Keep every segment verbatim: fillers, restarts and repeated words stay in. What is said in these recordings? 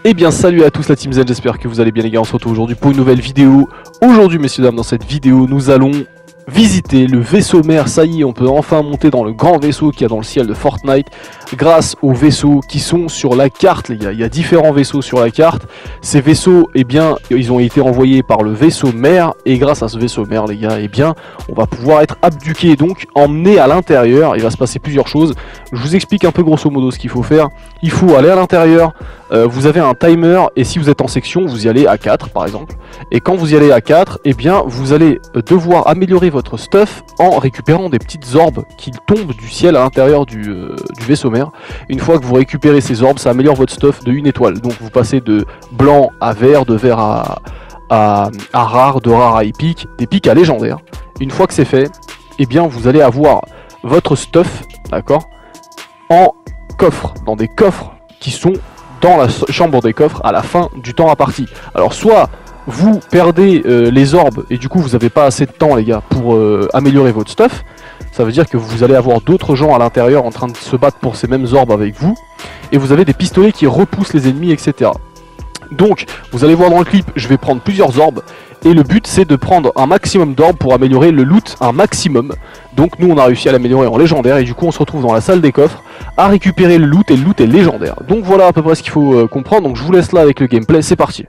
Eh bien salut à tous la Team Zen, j'espère que vous allez bien les gars, on se retrouve aujourd'hui pour une nouvelle vidéo. Aujourd'hui messieurs dames, dans cette vidéo nous allons visiter le vaisseau mère. Ça y est, on peut enfin monter dans le grand vaisseau qu'il y a dans le ciel de Fortnite grâce aux vaisseaux qui sont sur la carte les gars. Il y a différents vaisseaux sur la carte. Ces vaisseaux, eh bien, ils ont été envoyés par le vaisseau mère et grâce à ce vaisseau mère les gars, eh bien, on va pouvoir être abduqué, donc emmené à l'intérieur. Il va se passer plusieurs choses. Je vous explique un peu grosso modo ce qu'il faut faire. Il faut aller à l'intérieur. Euh, vous avez un timer et si vous êtes en section, vous y allez à quatre par exemple. Et quand vous y allez à quatre, eh bien vous allez devoir améliorer votre stuff en récupérant des petites orbes qui tombent du ciel à l'intérieur du, euh, du vaisseau mère. Une fois que vous récupérez ces orbes, ça améliore votre stuff de une étoile. Donc vous passez de blanc à vert, de vert à, à, à rare, de rare à épique, d'épique à légendaire. Une fois que c'est fait, eh bien vous allez avoir votre stuff, d'accord, en coffre, dans des coffres qui sont dans la chambre des coffres à la fin du temps imparti. Alors soit vous perdez euh, les orbes et du coup vous n'avez pas assez de temps les gars pour euh, améliorer votre stuff. Ça veut dire que vous allez avoir d'autres gens à l'intérieur en train de se battre pour ces mêmes orbes avec vous. Et vous avez des pistolets qui repoussent les ennemis, et cetera. Donc vous allez voir dans le clip, je vais prendre plusieurs orbes. Et le but c'est de prendre un maximum d'orbes pour améliorer le loot un maximum. Donc nous on a réussi à l'améliorer en légendaire et du coup on se retrouve dans la salle des coffres à récupérer le loot et le loot est légendaire. Donc voilà à peu près ce qu'il faut euh, comprendre, donc je vous laisse là avec le gameplay, c'est parti.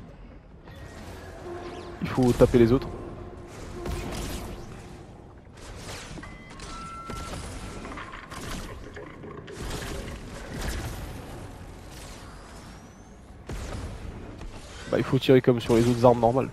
Il faut taper les autres. Bah il faut tirer comme sur les autres armes normales.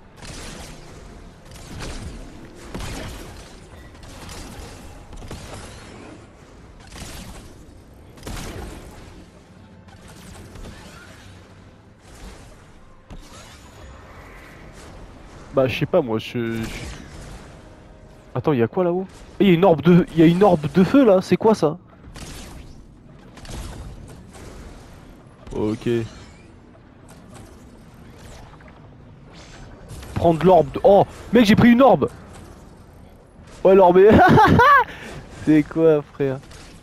Bah je sais pas moi, je... je... Attends, il y a quoi là-haut? Il y a une orbe de... Il y a une orbe de feu là, c'est quoi ça? Ok. Prendre l'orbe de... Oh mec, j'ai pris une orbe. Ouais l'orbe est... C'est quoi frère?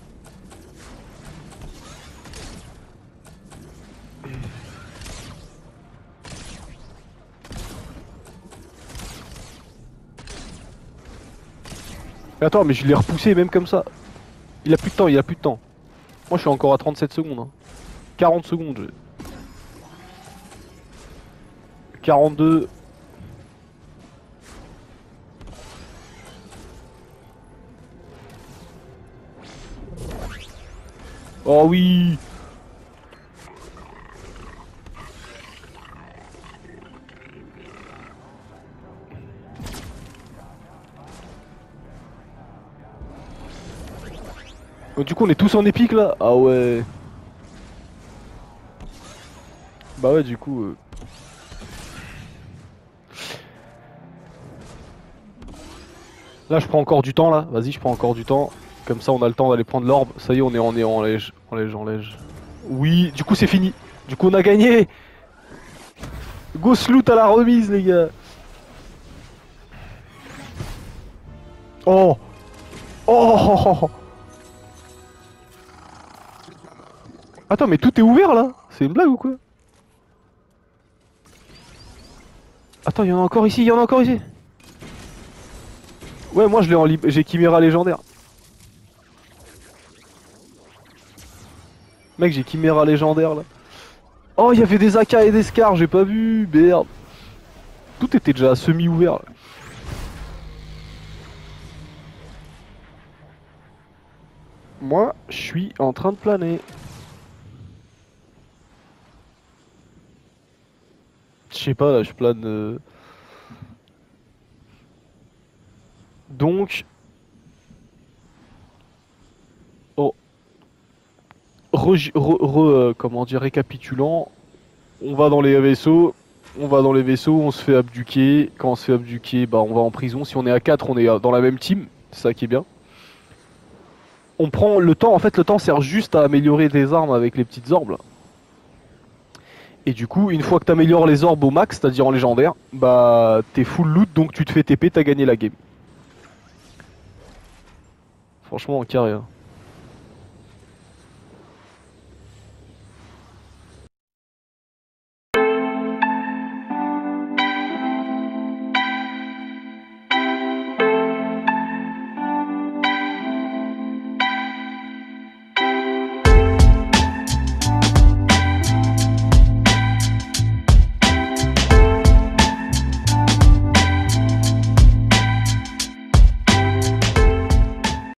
Attends, mais je l'ai repoussé même comme ça. Il a plus de temps, il a plus de temps. Moi je suis encore à trente-sept secondes. Hein. quarante secondes. Je... quarante-deux. Oh oui. Donc, du coup on est tous en épique là. Ah ouais. Bah ouais du coup euh... Là je prends encore du temps là. Vas-y je prends encore du temps. Comme ça on a le temps d'aller prendre l'orbe. Ça y est on est en est en lège. En lège en lège. Oui du coup c'est fini. Du coup on a gagné. Go loot à la remise les gars. Oh. Oh. Attends mais tout est ouvert là. C'est une blague ou quoi? Attends, il y en a encore ici, il y en a encore ici. Ouais, moi je l'ai en libre, j'ai Chimera légendaire. Mec, j'ai Chimera légendaire là. Oh, il y avait des A K et des Scars, j'ai pas vu, merde. Tout était déjà semi-ouvert là. Moi, je suis en train de planer. Je sais pas, là, je plane... Euh... Donc... Oh. Re, re, re euh, comment dire, récapitulant. On va dans les vaisseaux. On va dans les vaisseaux, on se fait abduquer. Quand on se fait abduquer, bah on va en prison. Si on est à quatre, on est dans la même team. C'est ça qui est bien. On prend le temps, en fait le temps sert juste à améliorer des armes avec les petites orbes là. Et du coup, une fois que tu améliores les orbes au max, c'est-à-dire en légendaire, bah t'es full loot, donc tu te fais T P, t'as gagné la game. Franchement, en carré. Hein.